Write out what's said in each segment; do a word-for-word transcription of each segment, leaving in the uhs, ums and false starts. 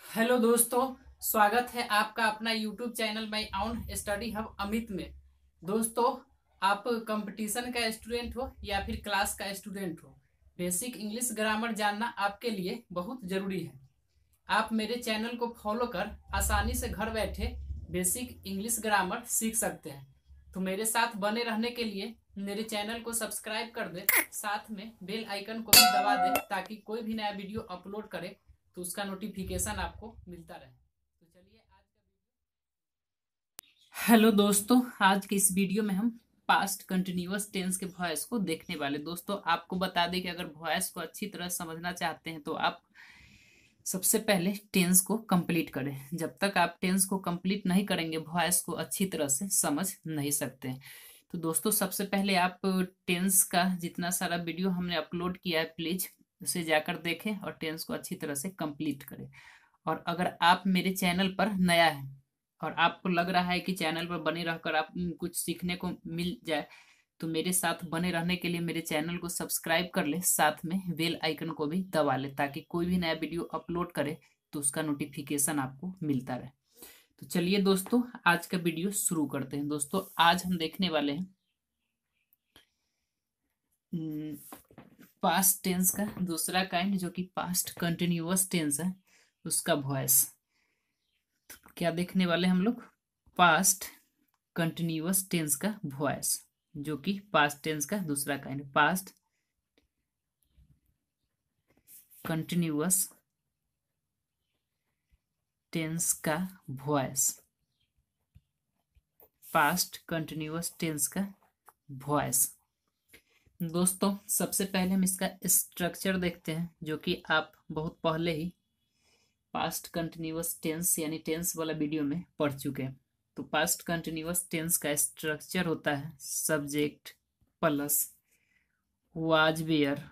Hello दोस्तों, स्वागत है आपका अपना YouTube channel my on study hub Amit में। दोस्तों, आप कंपटीशन का स्टूडेंट हो या फिर क्लास का स्टूडेंट हो, बेसिक इंग्लिश ग्रामर जानना आपके लिए बहुत ज़रूरी है। आप मेरे चैनल को फॉलो कर आसानी से घर बैठे बेसिक इंग्लिश ग्रामर सीख सकते हैं। तो मेरे साथ बने रहने के लिए मेरे चैनल को सब्सक्राइब कर दे, साथ में बेल आइकन को भी दबा दे ताकि कोई भी नया वीडियो अपलोड करे तो उसका नोटिफिकेशन आपको मिलता रहे। तो चलिए आज का हेलो दोस्तों, आज के इस वीडियो में हम पास्ट कंटिन्यूअस टेंस के वॉइस को देखने वाले। दोस्तों, आपको बता दें कि अगर वॉइस को अच्छी तरह समझना चाहते हैं तो आप सबसे पहले टेंस को कंप्लीट करें। जब तक आप टेंस को कंप्लीट नहीं करेंगे वॉइस को अच्छी तरह से समझ नहीं सकते। तो दोस्तों, सबसे पहले आप टेंस का जितना सारा वीडियो हमने अपलोड किया है प्लीज उसे जाकर देखें और टेंस को अच्छी तरह से कंप्लीट करें। और अगर आप मेरे चैनल पर नया है और आपको लग रहा है कि चैनल पर बने रहकर आप कुछ सीखने को मिल जाए तो मेरे साथ बने रहने के लिए मेरे चैनल को सब्सक्राइब कर ले, साथ में बेल आइकन को भी दबा ले ताकि कोई भी नया वीडियो अपलोड करे तो उसका नोटिफिकेशन आपको मिलता रहे। तो चलिए दोस्तों, आज का वीडियो शुरू करते हैं। दोस्तों, आज हम देखने वाले हैं पास्ट टेंस का दूसरा काइंड जो कि पास्ट कंटिन्यूअस टेंस है, उसका वॉइस। क्या देखने वाले हम लोग? पास्ट कंटिन्यूअस टेंस का वॉइस, जो कि पास्ट टेंस का दूसरा काइंड। पास्ट कंटिन्यूअस टेंस का वॉइस, पास्ट कंटिन्यूअस टेंस का वॉइस। दोस्तों, सबसे पहले हम इसका स्ट्रक्चर देखते हैं जो कि आप बहुत पहले ही पास्ट कंटिन्यूअस टेंस यानी टेंस वाला वीडियो में पढ़ चुके हैं। तो पास्ट कंटिन्यूअस टेंस का स्ट्रक्चर होता है subject plus was were,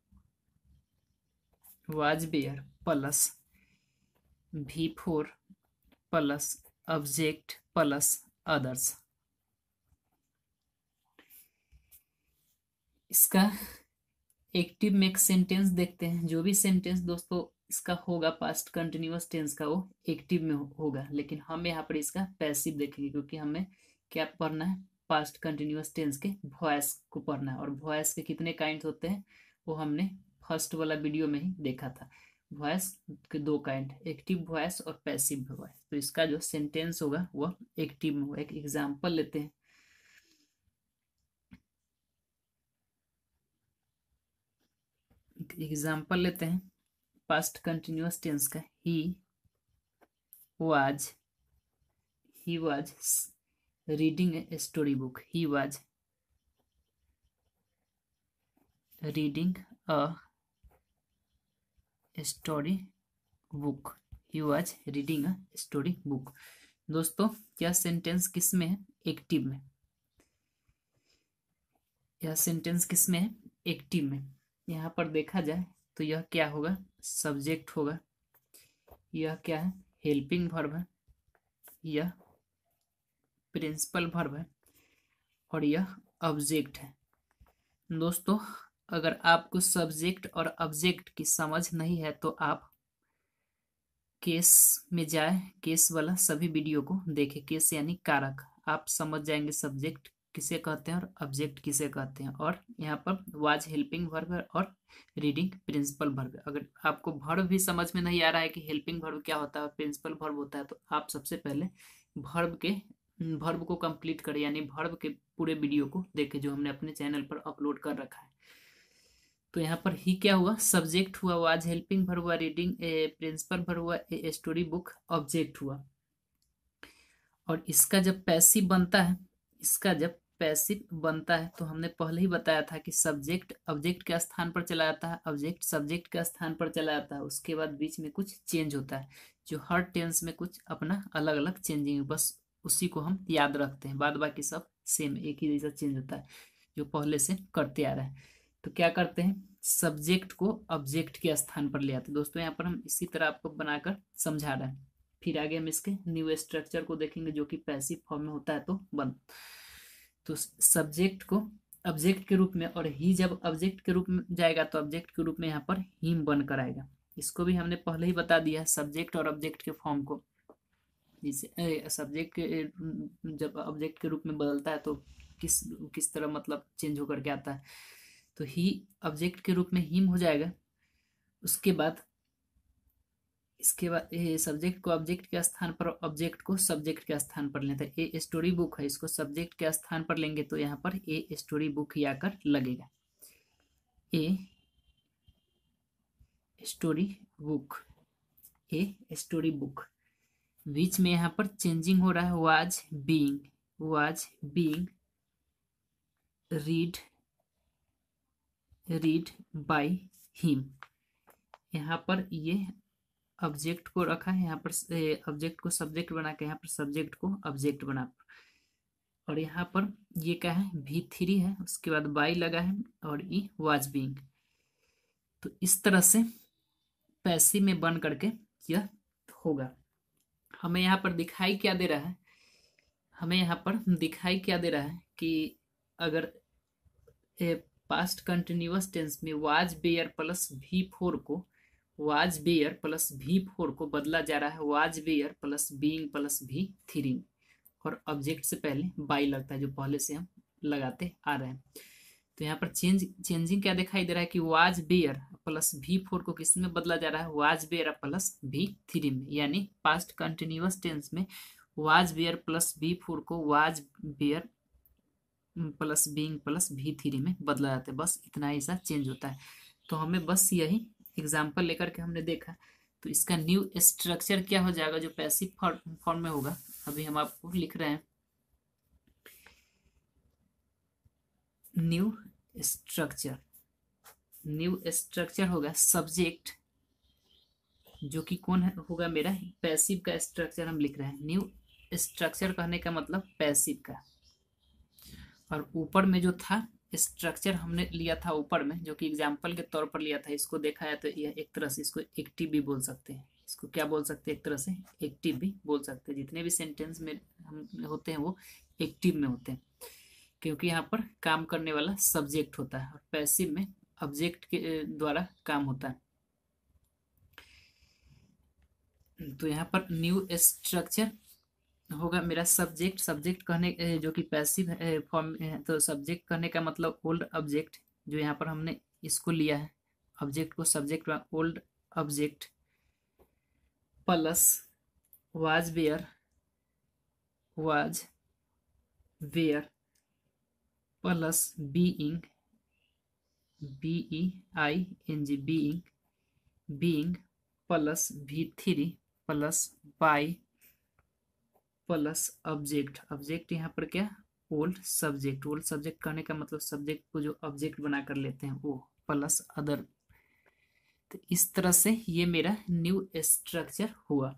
was were plus V four plus object plus others. इसका एक्टिव में एक सेंटेंस देखते हैं। जो भी सेंटेंस दोस्तों इसका होगा पास्ट कंटिन्यूअस टेंस का, वो एक्टिव में होगा, लेकिन हम यहाँ पर इसका पैसिव देखेंगे क्योंकि हमें क्या पढ़ना है? पास्ट कंटिन्यूअस टेंस के वॉइस को पढ़ना है। और वॉइस के कितने काइंड होते हैं वो हमने फर्स्ट वाला वीडियो में ही देखा था। वॉइस के दो काइंड, एक्टिव वॉइस और पैसिव वॉइस। तो इसका जो सेंटेंस होगा वह एक्टिव में होगा। एक एग्जाम्पल लेते हैं। एग्जाम्पल लेते हैं पास्ट कंटिन्यूअस टेंस का। He was he was reading a story book. He was reading a story book. He was reading a story book. दोस्तों, यह सेंटेंस किस में है? एक्टिव में। यह सेंटेंस किस में है? एक्टिव में। यहाँ पर देखा जाए तो यह क्या होगा? सब्जेक्ट होगा। यह क्या है? हेल्पिंग वर्ब है। यह प्रिंसिपल वर्ब है और यह ऑब्जेक्ट है। दोस्तों, अगर आपको सब्जेक्ट और ऑब्जेक्ट की समझ नहीं है तो आप केस में जाए, केस वाला सभी वीडियो को देखें। केस यानी कारक, आप समझ जाएंगे सब्जेक्ट किसे कहते हैं और ऑब्जेक्ट किसे कहते हैं। और यहाँ पर वाज हेल्पिंग वर्ब है और रीडिंग प्रिंसिपल वर्ब है। अगर आपको वर्ब भी समझ में नहीं आ रहा है कि हेल्पिंग वर्ब क्या होता है, प्रिंसिपल वर्ब होता है, तो आप सबसे पहले वर्ब के वर्ब को कंप्लीट करें, यानी वर्ब के पूरे वीडियो को देखें जो हमने अपने चैनल पर अपलोड कर रखा है। तो यहाँ पर ही क्या हुआ? सब्जेक्ट हुआ, वाज हेल्पिंग वर्ब हुआ, रीडिंग ए प्रिंसिपल वर्ब हुआ, ए स्टोरी बुक ऑब्जेक्ट हुआ। और इसका जब पैसिव बनता है, इसका जब पैसिव बनता है तो हमने पहले ही बताया था कि सब्जेक्ट ऑब्जेक्ट के स्थान पर चला जाता है, ऑब्जेक्ट सब्जेक्ट के स्थान पर चला जाता है, उसके बाद बीच में कुछ चेंज होता है जो हर टेंस में कुछ अपना अलग अलग चेंजिंग, बस उसी को हम याद रखते हैं। बाद बाकी सब सेम एक ही जैसा चेंज होता है जो पहले से करते आ रहा है। तो क्या करते हैं? सब्जेक्ट को ऑब्जेक्ट के स्थान पर ले आते हैं। दोस्तों, यहाँ पर हम इसी तरह आपको बनाकर समझा रहे हैं। फिर आगे हम इसके न्यू स्ट्रक्चर को देखेंगे जो कि पैसिव फॉर्म में होता है। तो बन तो सब्जेक्ट को ऑब्जेक्ट के रूप में, और ही जब ऑब्जेक्ट के रूप में जाएगा तो ऑब्जेक्ट के रूप में यहाँ पर हिम बनकर आएगा। इसको भी हमने पहले ही बता दिया, सब्जेक्ट और ऑब्जेक्ट के फॉर्म को। जिसे सब्जेक्ट के जब ऑब्जेक्ट के रूप में बदलता है तो किस किस तरह मतलब चेंज होकर के आता है, तो ही ऑब्जेक्ट के रूप में हिम हो जाएगा। उसके बाद इसके बाद सब्जेक्ट को ऑब्जेक्ट के स्थान पर, ऑब्जेक्ट को सब्जेक्ट के स्थान पर लेते हैं। ए स्टोरी बुक है, इसको सब्जेक्ट के स्थान पर लेंगे तो यहाँ पर ए स्टोरी बुक ही आकर लगेगा। A story book, a story book. बीच में यहाँ पर चेंजिंग हो रहा है, was being, was being read read by him. यहाँ पर ये ऑब्जेक्ट को रखा है, यहाँ पर ऑब्जेक्ट को सब्जेक्ट बना के यहाँ पर सब्जेक्ट को ऑब्जेक्ट बना, और यहाँ पर ये क्या है, भी थ्री है, उसके बाद बाई लगा है और ई वाज बीइंग। तो इस तरह से पैसिव में बन करके यह होगा। हमें यहाँ पर दिखाई क्या दे रहा है, हमें यहाँ पर दिखाई क्या दे रहा है कि अगर पास्ट कंटिन्यूअस टेंस में was were plus V four को, was were plus V four को बदला जा रहा है was were plus being plus V three, और ऑब्जेक्ट से पहले बाई लगता है जो पहले से हम लगाते आ रहे हैं। तो यहाँ पर चेंज चेंजिंग क्या दिखाई दे रहा है कि was were plus V four को किस में बदला जा रहा है, was were plus V three में। यानी पास्ट कंटिन्यूअस टेंस में was were plus V four को was were plus being plus V three में बदला जाता है। बस इतना ही सा चेंज होता है। तो हमें बस यही एग्जाम्पल लेकर के हमने देखा। तो इसका न्यू स्ट्रक्चर क्या हो जाएगा जो पैसिव फॉर्म में होगा, अभी हम आपको लिख रहे हैं। न्यू स्ट्रक्चर, न्यू स्ट्रक्चर होगा सब्जेक्ट, जो कि कौन है होगा मेरा पैसिव का स्ट्रक्चर हम लिख रहे हैं। न्यू स्ट्रक्चर कहने का मतलब पैसिव का, और ऊपर में जो था स्ट्रक्चर हमने लिया था ऊपर में, जो कि एग्जाम्पल के तौर पर लिया था, इसको देखा है तो यह एक तरह से इसको एक्टिव भी बोल सकते हैं। इसको क्या बोल सकते हैं, एक तरह से एक्टिव भी बोल सकते हैं। जितने भी सेंटेंस में हम होते हैं वो एक्टिव में होते हैं, क्योंकि यहाँ पर काम करने वाला सब्जेक्ट होता है और पैसिव में ऑब्जेक्ट के द्वारा काम होता है। तो यहाँ पर न्यू स्ट्रक्चर होगा मेरा सब्जेक्ट, सब्जेक्ट कहने जो कि पैसिव फॉर्म है, तो सब्जेक्ट कहने का मतलब ओल्ड ऑब्जेक्ट, जो यहाँ पर हमने इसको लिया है ऑब्जेक्ट को subject, old object plus was were, was were plus being, B E I N G being, being plus V three plus by plus object, object यहाँ पर क्या, ओल्ड सब्जेक्ट, ओल्ड सब्जेक्ट कहने का मतलब सब्जेक्ट को जो object बना कर लेते हैं वो, प्लस अदर। तो इस तरह से ये मेरा न्यू स्ट्रक्चर हुआ।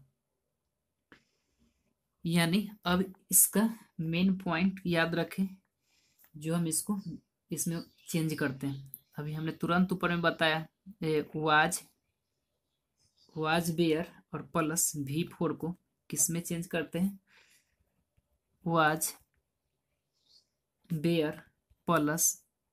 यानी अब इसका मेन पॉइंट याद रखें, जो हम इसको इसमें चेंज करते हैं। अभी हमने तुरंत ऊपर में बताया वाज, वाज बेयर और प्लस भी फोर को किस में चेंज करते हैं, was were plus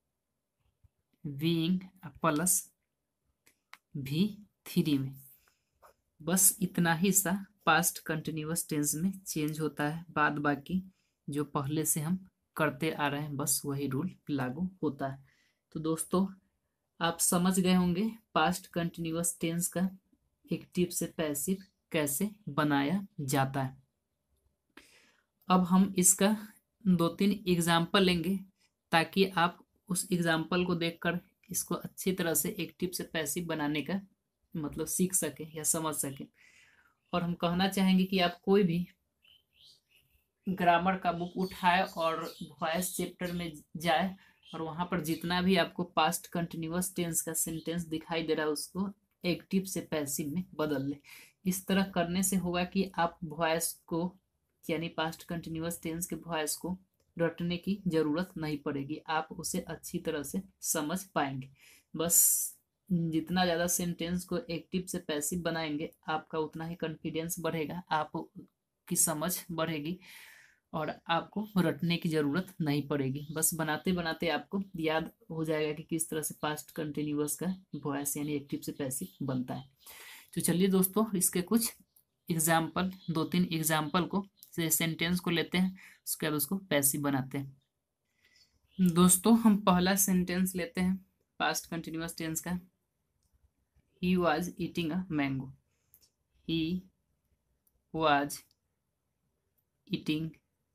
being plus V three में। बस इतना ही सा पास्ट कंटिन्यूअस टेंस में चेंज होता है, बाद बाकी जो पहले से हम करते आ रहे हैं बस वही रूल लागू होता है। तो दोस्तों आप समझ गए होंगे पास्ट कंटिन्यूअस टेंस का एक्टिव से पैसिव कैसे बनाया जाता है। अब हम इसका दो तीन एग्जाम्पल लेंगे ताकि आप उस एग्जाम्पल को देखकर इसको अच्छी तरह से एक्टिव से पैसिव बनाने का मतलब सीख सके या समझ सके। और हम कहना चाहेंगे कि आप कोई भी ग्रामर का बुक उठाए और वॉइस चैप्टर में जाए और वहाँ पर जितना भी आपको पास्ट कंटिन्यूअस टेंस का सेंटेंस दिखाई दे रहा है उसको एक्टिव से पैसिव में बदल ले। इस तरह करने से होगा कि आप वॉइस को यानी पास्ट कंटिन्यूअस टेंस के वॉइस को रटने की जरूरत नहीं पड़ेगी, आप उसे अच्छी तरह से समझ पाएंगे। बस जितना ज़्यादा सेंटेंस को एक्टिव से पैसिव बनाएंगे आपका उतना ही कॉन्फिडेंस बढ़ेगा, आपकी समझ बढ़ेगी और आपको रटने की जरूरत नहीं पड़ेगी, बस बनाते बनाते आपको याद हो जाएगा कि किस तरह से पास्ट कंटिन्यूअस का वॉइस यानी एक्टिव से पैसिव बनता है। तो चलिए दोस्तों, इसके कुछ एग्जाम्पल, दो तीन एग्जाम्पल को से सेंटेंस को लेते हैं, उसके बाद उसको पैसिव बनाते हैं। दोस्तों हम पहला सेंटेंस लेते हैं पास्ट कंटिन्यूअस टेंस का। He was eating a mango. He was eating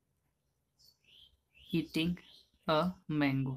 eating a mango.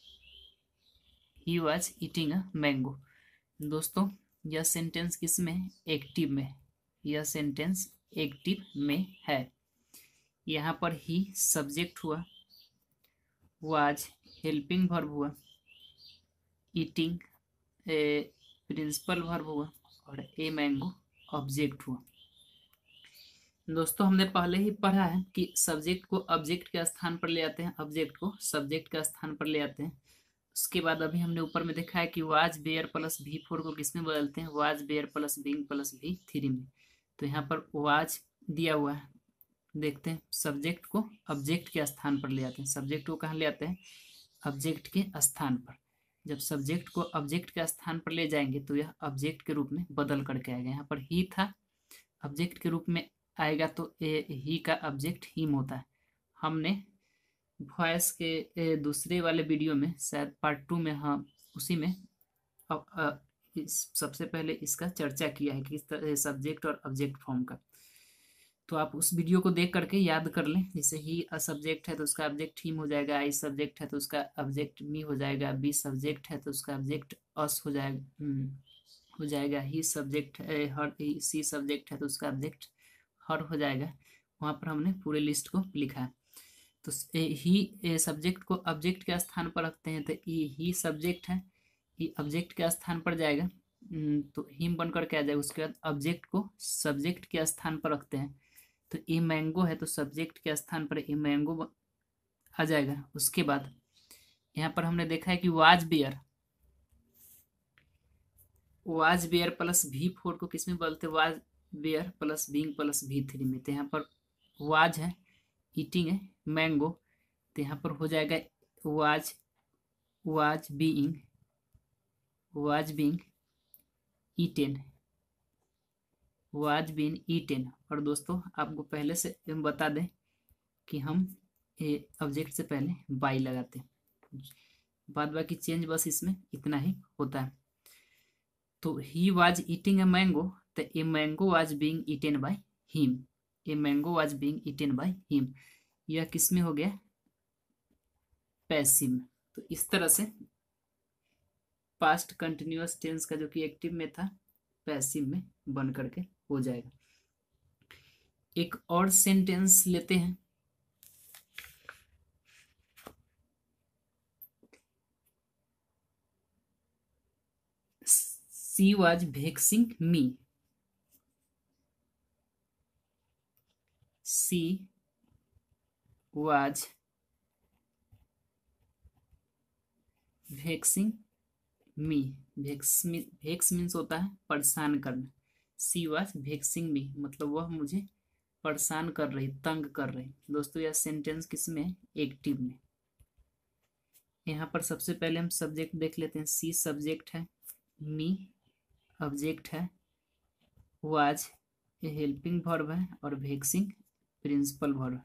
He was eating a mango. दोस्तों यह सेंटेंस किस में है? एक्टिव में। यह सेंटेंस एक्टिव में है। यहाँ पर ही सब्जेक्ट हुआ, वाज हेल्पिंग वर्ब हुआ, ईटिंग ए प्रिंसिपल वर्ब हुआ और ए मैंगो ऑब्जेक्ट हुआ। दोस्तों हमने पहले ही पढ़ा है कि सब्जेक्ट को ऑब्जेक्ट के स्थान पर ले आते हैं, ऑब्जेक्ट को सब्जेक्ट के स्थान पर ले आते हैं। उसके बाद अभी हमने ऊपर में देखा है कि was were plus V four को किसमें बदलते हैं? Was were plus being plus V three में। तो यहाँ पर वाज दिया हुआ है, देखते हैं सब्जेक्ट को ऑब्जेक्ट के स्थान पर ले आते हैं। सब्जेक्ट को कहाँ ले आते हैं? ऑब्जेक्ट के स्थान पर। जब सब्जेक्ट को ऑब्जेक्ट के स्थान पर ले जाएंगे तो यह ऑब्जेक्ट के रूप में बदल करके आएगा। यहाँ पर ही था, ऑब्जेक्ट के रूप में आएगा तो ए ही का ऑब्जेक्ट हिम होता है। हमने वॉइस के ए, दूसरे वाले वीडियो में, शायद पार्ट टू में, हाँ उसी में अब अ, इस, सबसे पहले इसका चर्चा किया है कि किस तरह सब्जेक्ट और ऑब्जेक्ट फॉर्म का। तो आप उस वीडियो को देख करके याद कर लें। जैसे ही अ सब्जेक्ट है तो उसका ऑब्जेक्ट हिम हो जाएगा, आई सब्जेक्ट है तो उसका ऑब्जेक्ट मी हो जाएगा, बी सब्जेक्ट है तो उसका ऑब्जेक्ट अस हो जाएगा हम्म, हो जाएगा, ही सब्जेक्ट है, हर सी सब्जेक्ट है तो उसका ऑब्जेक्ट हर हो जाएगा। वहाँ पर हमने पूरे लिस्ट को लिखा है। तो ए, ही सब्जेक्ट को ऑब्जेक्ट के स्थान पर रखते हैं तो ई ही सब्जेक्ट है, ये ऑब्जेक्ट के स्थान पर जाएगा हम्म, तो हिम बन करके आ जाएगा। उसके बाद ऑब्जेक्ट को सब्जेक्ट के स्थान पर रखते हैं तो ए मैंगो है तो सब्जेक्ट के स्थान पर ए मैंगो आ जाएगा। उसके बाद यहाँ पर हमने देखा है कि was were, was were plus V four को किसमें बदलते? Was were plus being plus V three में। तो यहाँ पर वाज है, ईटिंग है मैंगो, तो यहाँ पर हो जाएगा was was being was being eaten was been eaten. और दोस्तों आपको पहले से हम बता दें कि हम ये ऑब्जेक्ट से पहले बाई लगाते हैं, बाद बाकी चेंज बस इसमें इतना ही होता है। तो he was eating a mango, तो a mango was being eaten by him, a mango was being eaten by him. यह किस में हो गया? पैसिव में। तो इस तरह से पास्ट कंटिन्यूअस टेंस का जो कि एक्टिव में था पैसिव में बन करके हो जाएगा। एक और सेंटेंस लेते हैं। She was vexing me, she was vexing me. Vex vex means होता है परेशान करना। सी वाज वेक्सिंग मी मतलब वह मुझे परेशान कर रही, तंग कर रही। दोस्तों यह सेंटेंस किस में? एक्टिव में। यहाँ पर सबसे पहले हम सब्जेक्ट देख लेते हैं। सी सब्जेक्ट है, मी ऑब्जेक्ट है, वाज हेल्पिंग वर्ब है और वेक्सिंग प्रिंसिपल वर्ब।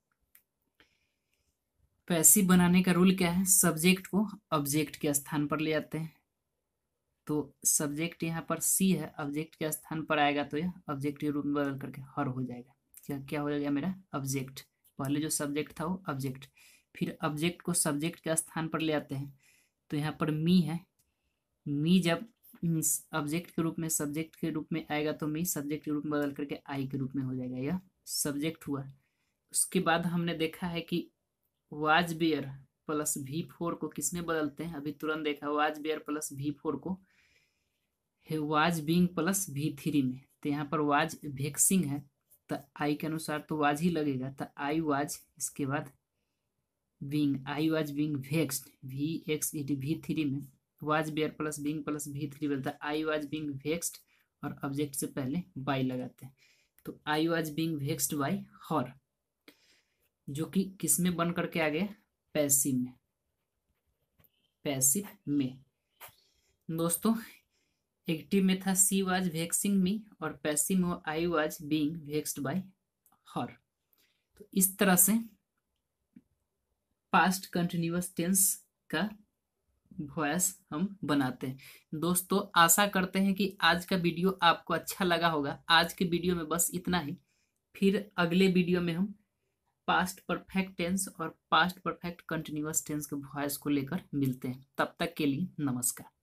पैसिव बनाने का रूल क्या है? सब्जेक्ट को ऑब्जेक्ट के स्थान पर ले आते हैं। तो सब्जेक्ट यहाँ पर सी है, ऑब्जेक्ट के स्थान पर आएगा तो यह ऑब्जेक्ट के रूप में बदल करके हर हो जाएगा। क्या क्या हो जाएगा मेरा? ऑब्जेक्ट। पहले जो सब्जेक्ट था वो ऑब्जेक्ट, फिर ऑब्जेक्ट को सब्जेक्ट के स्थान पर ले आते हैं तो यहाँ पर मी है, मी जब ऑब्जेक्ट के रूप में सब्जेक्ट के रूप में आएगा तो मी सब्जेक्ट के रूप में बदल करके आई के रूप में हो जाएगा, यह सब्जेक्ट हुआ। उसके बाद हमने देखा है कि was were plus V four को किसमें बदलते हैं? अभी तुरंत देखा, was were plus V four को was being plus V three में। तो यहाँ पर वाज वेक्सिंग है तो आई के अनुसार तो वाज ही लगेगा, तो आई वाज, इसके बाद being, I was being vexed, V X E D V three में। Was were plus being plus V three बोलता है आई वाज बीइंग वेक्स्ड और ऑब्जेक्ट से पहले बाई लगाते हैं तो I was being vexed by her. जो कि किस में बन करके आ गया, पैसिव में, पैसिव में। दोस्तों एक्टिव में था सी वाज वेक्सिंग मी, और पैसिव में I was being vexed by her. तो इस तरह से पास्ट कंटिन्यूअस टेंस का वॉयस हम बनाते हैं। दोस्तों आशा करते हैं कि आज का वीडियो आपको अच्छा लगा होगा। आज के वीडियो में बस इतना ही। फिर अगले वीडियो में हम पास्ट परफेक्ट टेंस और पास्ट परफेक्ट कंटिन्यूअस टेंस के वॉयस को लेकर मिलते हैं। तब तक के लिए नमस्कार।